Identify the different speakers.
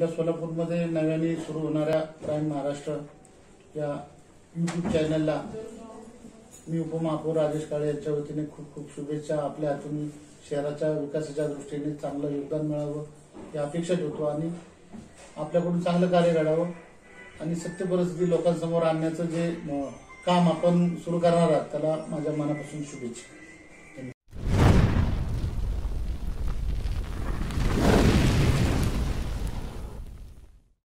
Speaker 1: आपल्या सोलापूरमध्ये नव्याने सुरू होणाऱ्या प्राईम महाराष्ट्र या यूट्यूब चॅनलला मी उपमहापौर राजेश काळे यांच्या वतीने खूप खूप शुभेच्छा। आपल्या हातून शहराच्या विकासाच्या दृष्टीने चांगलं योगदान मिळावं ही अपेक्षा ठेवतो आणि आपल्याकडून चांगलं कार्य घडावं आणि सत्य परिस्थिती लोकांसमोर आणण्याचं जे काम आपण सुरू करणार आहात त्याला माझ्या मनापासून शुभेच्छा।